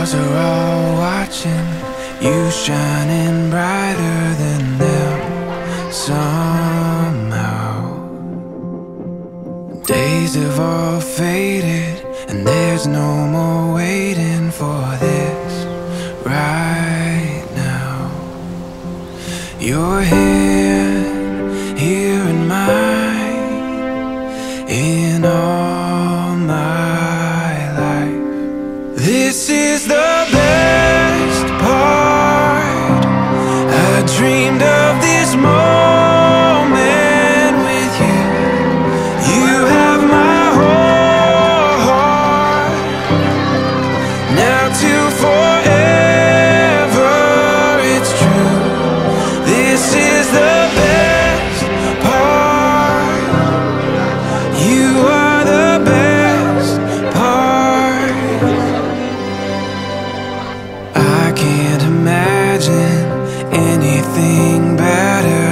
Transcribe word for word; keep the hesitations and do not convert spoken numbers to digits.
stars are all watching you, shining brighter than them somehow. Days have all faded, and there's no more waiting for this right now. Your hand here in mine, in all my life. This is the best part. I dreamed of this moment with you. You have my whole heart. Now to forever, it's true. This is the best part. You are the best part. I can't imagine anything better